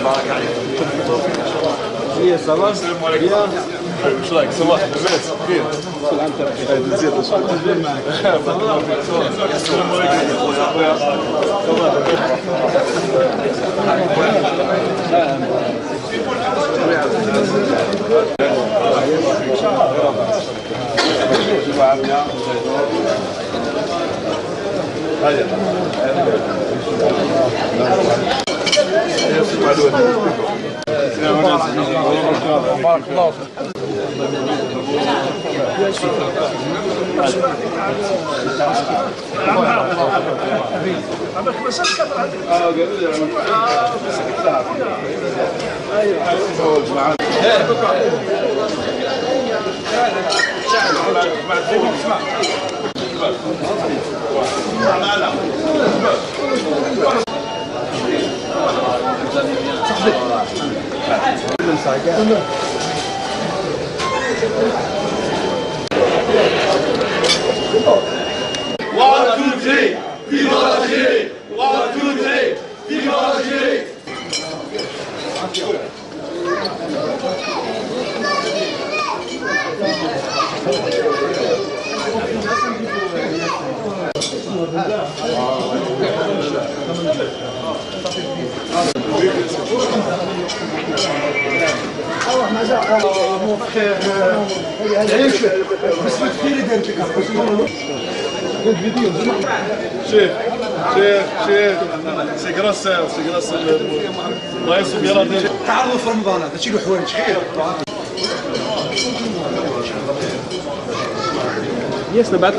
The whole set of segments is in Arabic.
هي صباح. السلام عليكم. واش رايك؟ صباح لاباس؟ بخير. كل عام وانت بخير. تزيد ان شاء الله. السلام عليكم خويا. بارك الله شيخ سي غراس الله يصوب يا ربي. تعرضوا في رمضان هذا شي له حوايج خير. ياسنا بعد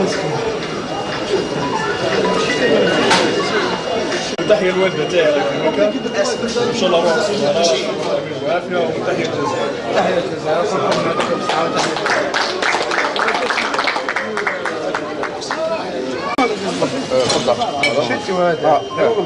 تحية الوالدة تاعي ان شاء الله وعافية وتحية الجزائر. تحية الجزائر. شتي هذا.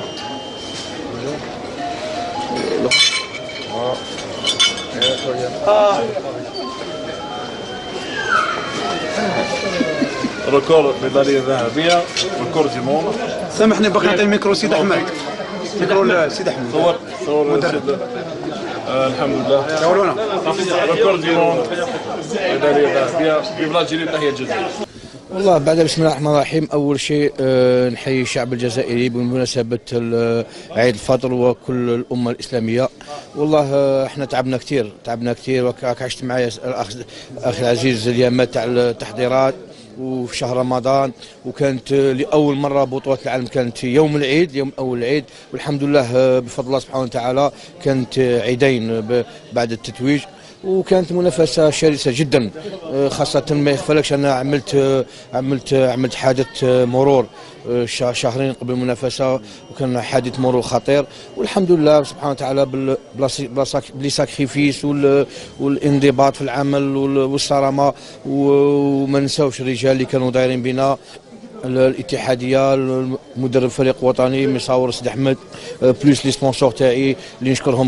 ركور ميدالية ذهبية، ركور دي موند. سامحني باقي نعطي الميكرو سيد احمد. ميكرو سيد احمد. صور الحمد لله. صورونا. ركور دي موند، ميدالية ذهبية في بلاد جديد ناحية الجزائر. والله بعد بسم الله الرحمن الرحيم. اول شيء نحيي الشعب الجزائري بمناسبه عيد الفطر وكل الامه الاسلاميه. والله احنا تعبنا كثير وكاك عشت معايا الاخ العزيز اليامات تاع التحضيرات وفي شهر رمضان، وكانت لاول مره بطوله العالم كانت يوم اول العيد، والحمد لله بفضل الله سبحانه وتعالى كانت عيدين بعد التتويج، وكانت منافسه شرسه جدا، خاصه ما يخفلكش انا عملت حادث مرور شهرين قبل المنافسه، وكان حادث مرور خطير، والحمد لله سبحانه وتعالى بلي ساكريفيس والانضباط في العمل والصرامه، وما نساوش الرجال اللي كانوا دايرين بنا، الاتحاديه، مدرب فريق وطني مصور سيد احمد، بلوس لي سبونسور تاعي اللي نشكرهم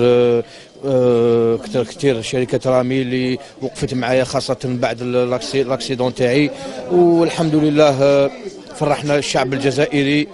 كثير شركه رامي اللي وقفت معايا خاصه بعد لاكسيدون تاعي، والحمد لله فرحنا الشعب الجزائري،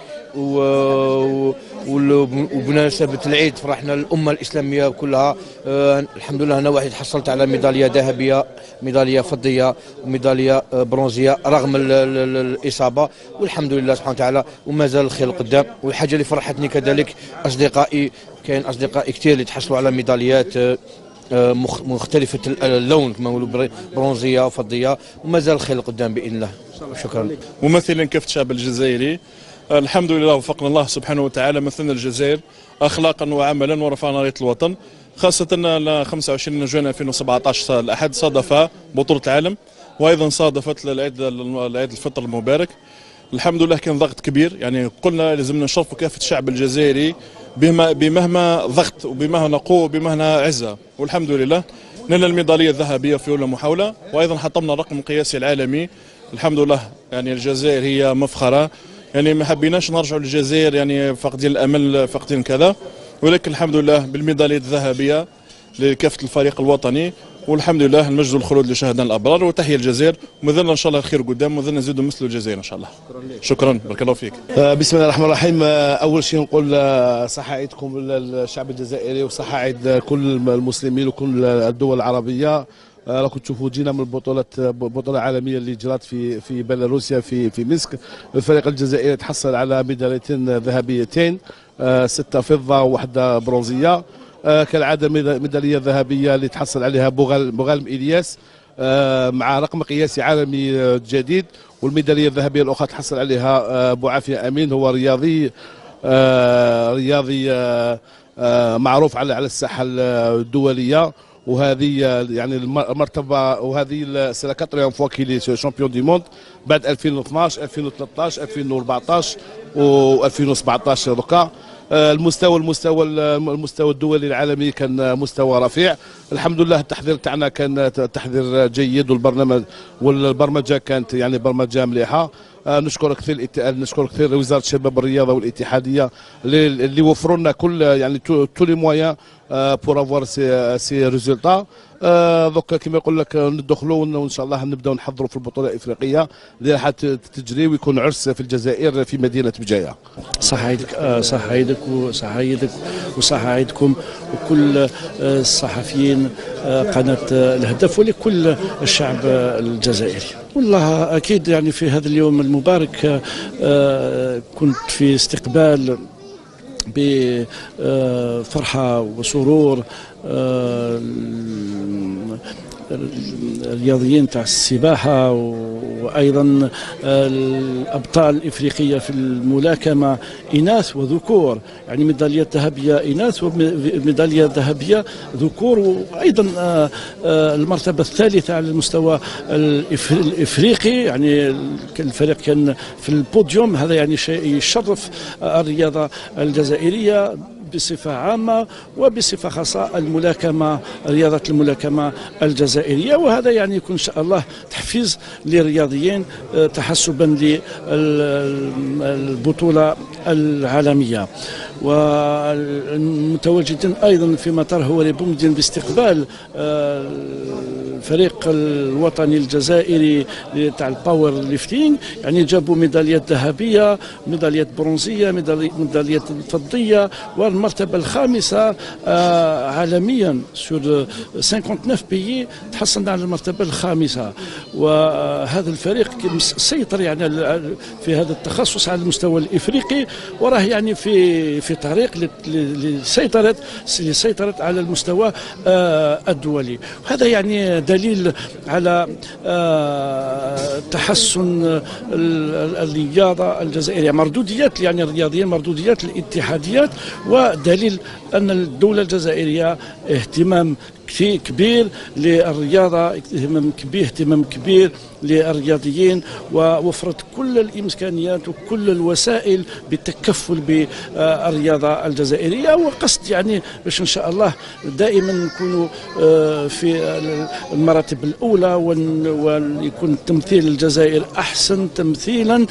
وبمناسبة العيد فرحنا الأمة الإسلامية كلها. الحمد لله أنا واحد حصلت على ميدالية ذهبية، ميدالية فضية، وميدالية برونزية رغم الإصابة، والحمد لله سبحانه وتعالى، وما زال الخير القدام. والحاجة اللي فرحتني كذلك كاين أصدقائي كثير اللي تحصلوا على ميداليات مختلفة اللون كما نقولوا برونزية وفضية، وما زال الخير القدام بإذن الله. شكرا. ممثلا كافة الشعب الجزائري، الحمد لله وفقنا الله سبحانه وتعالى، مثلنا الجزائر اخلاقا وعملا ورفعنا رايه الوطن، خاصه 25 جوان 2017 الاحد صادف بطوله العالم، وايضا صادفت العيد الفطر المبارك. الحمد لله كان ضغط كبير، يعني قلنا لازمنا نشرفوا كافه الشعب الجزائري بمهما ضغط وبمهما قوه وبمهما عزه، والحمد لله نلنا الميداليه الذهبيه في اولى محاوله، وايضا حطمنا الرقم القياسي العالمي. الحمد لله يعني الجزائر هي مفخره، يعني ما حبيناش نرجعوا للجزائر يعني فاقدين الامل فاقدين كذا، ولكن الحمد لله بالميداليه الذهبيه لكافه الفريق الوطني، والحمد لله المجد والخلود لشهدنا الابرار، وتحيا الجزائر، ومازلنا ان شاء الله الخير قدام، ومازلنا نزيدوا مثل الجزائر ان شاء الله. شكرا بارك الله فيك. بسم الله الرحمن الرحيم. اول شيء نقول صحة عيدكم للشعب الجزائري، وصحة عيد كل المسلمين وكل الدول العربيه. راكم تشوفوا جينا من بطولة عالمية اللي جرات في بيلاروسيا في مينسك. الفريق الجزائري تحصل على ميداليتين ذهبيتين، 6 فضة وواحدة برونزية. كالعادة ميدالية ذهبية اللي تحصل عليها بوغالم إلياس مع رقم قياسي عالمي جديد، والميدالية الذهبية الأخرى تحصل عليها بوعافية أمين، هو رياضي معروف على الساحة الدولية. وهذه يعني المرتبه، وهذه سي لا كاتريام فوا كيلي شامبيون دي موند بعد 2012 2013 2014 و2017 دوكا. المستوى الدولي العالمي كان مستوى رفيع الحمد لله. التحضير تاعنا كان تحضير جيد، والبرمجه كانت يعني برمجه مليحه. نشكر كثير وزاره الشباب الرياضه والاتحاديه اللي وفروا لنا كل يعني تو لي مويان بور افوار سي ريزولتا. دوكا كما يقول لك ندخلوا وان شاء الله نبداو نحضروا في البطوله الافريقيه اللي راح تجري، ويكون عرس في الجزائر في مدينه بجايه. صح عيدك، صح عيدك وصح عيدك وصح عيدكم وكل الصحفيين قناه الهدف ولكل الشعب الجزائري. والله اكيد يعني في هذا اليوم المبارك كنت في استقبال بفرحة وسرور الرياضيين تاع السباحة، وأيضا الأبطال الإفريقية في الملاكمة إناث وذكور، يعني ميدالية ذهبية إناث وميدالية ذهبية ذكور، وأيضا المرتبة الثالثة على المستوى الإفريقي، يعني الفريق كان في البوديوم. هذا يعني شيء يشرف الرياضة الجزائرية بصفة عامة، وبصفة خاصة رياضة الملاكمة الجزائرية. وهذا يعني يكون إن شاء الله تحفيز للرياضيين تحسبا للبطولة العالمية. والمتواجدين أيضا في مطار هوري بومدين باستقبال الفريق الوطني الجزائري تاع الباور ليفتينغ، يعني جابوا ميداليات ذهبية، ميداليات برونزية، ميداليات فضية، والمرتبة الخامسة عالميا سور 59 بيي تحصلنا على المرتبة الخامسة. وهذا الفريق سيطر يعني في هذا التخصص على المستوى الإفريقي، وراه يعني في طريق لسيطرة على المستوى الدولي. وهذا يعني دليل على تحسن الرياضة الجزائرية، مردوديات يعني الرياضيين، مردوديات الاتحاديات، ودليل أن الدولة الجزائرية اهتمام كبير للرياضة، اهتمام كبير للرياضيين، ووفرت كل الإمكانيات وكل الوسائل بالتكفل بالرياضة الجزائرية، وقصد يعني باش إن شاء الله دائما نكونوا في المراتب الأولى، ويكون تمثيل الجزائر أحسن تمثيلا.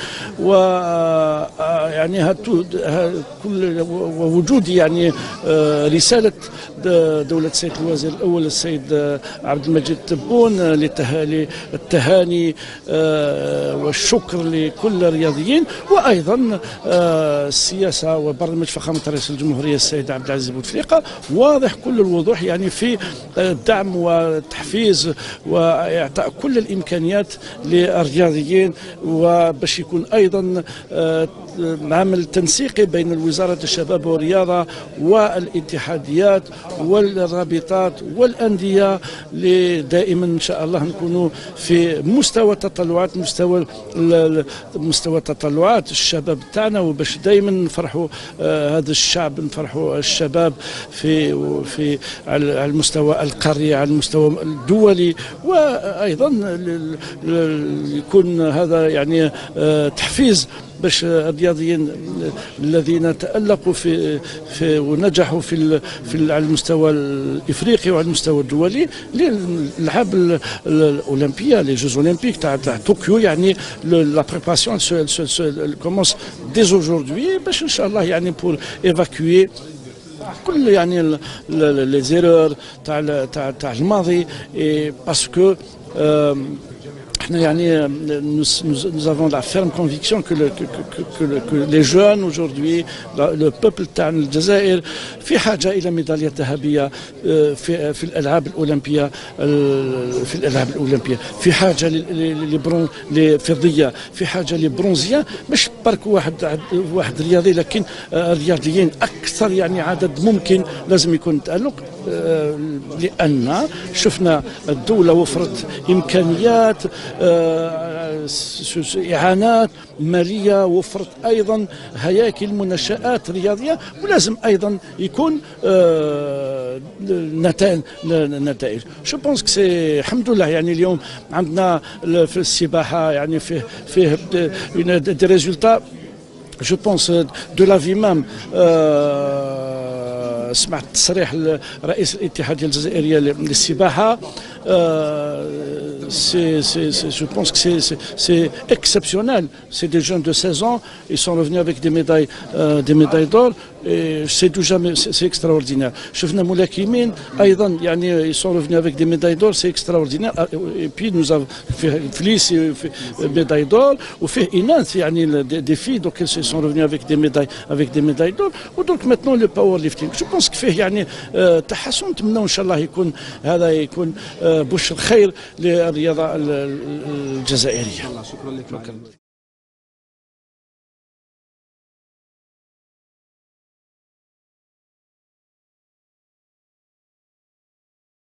ويعني كل ووجود يعني رسالة دولة السيد الوزير الأول السيد عبد المجيد تبون للتهاني والشكر لكل الرياضيين، وأيضا السياسة وبرنامج فخامة رئيس الجمهورية السيد عبد العزيز بوتفليقة واضح كل الوضوح يعني في الدعم والتحفيز وإعطاء كل الإمكانيات للرياضيين، وباش يكون أيضا عمل تنسيقي بين وزارة الشباب والرياضة والاتحاديات والرابطات والأندية، دائما إن شاء الله نكونوا في مستوى التطلعات، مستوى تطلعات الشباب تاعنا، وباش دائما نفرحوا هذا الشعب، نفرحوا الشباب في على المستوى القاري، على المستوى الدولي، وأيضا يكون هذا يعني تحفيز باش الرياضيين الذين تألقوا في ونجحوا على المستوى الافريقي وعلى المستوى الدولي للالعاب الاولمبيه، لي جوز اولمبيك تاع طوكيو، يعني لا بريباراسيون كومونس ديز اجوردي باش ان شاء الله يعني بور ايفاكوي كل يعني لي زيرور تاع الماضي باسكو nous avons la ferme conviction que les jeunes aujourd'hui, le peuple تاع الجزائر في حاجة إلى ميدالية ذهبية في الألعاب الأولمبية في حاجة لفضية في حاجة لبرونزية مش برك واحد رياضي لكن رياضيين أكثر يعني عدد ممكن لازم يكون تألق لأن شفنا الدولة وفرت إمكانيات إعانات مالية وفرت أيضا هياكل منشآت رياضية ولازم أيضا يكون نتائج جو بونس كسي الحمد لله يعني اليوم عندنا في السباحة يعني فيه دي ريزولتا جو بونس دو لافي مام سمعت تصريح رئيس الاتحادية الجزائرية للسباحة je pense que c'est exceptionnel. C'est des jeunes de 16 ans, ils sont revenus avec des médailles d'or et c'est extraordinaire. شفنا ملاكمين أيضا يعني ils sont revenus avec des médailles d'or, c'est extraordinaire. Et puis nous avons Felice médaille d'or وفيه إناث يعني des filles donc ils sont revenus avec des médailles d'or. ودونك maintenant le power lifting. Je pense que فيه يعني تحسن نتمنى إن شاء الله يكون هذا يكون بشر خير للرياضة الجزائرية. شكرا لك.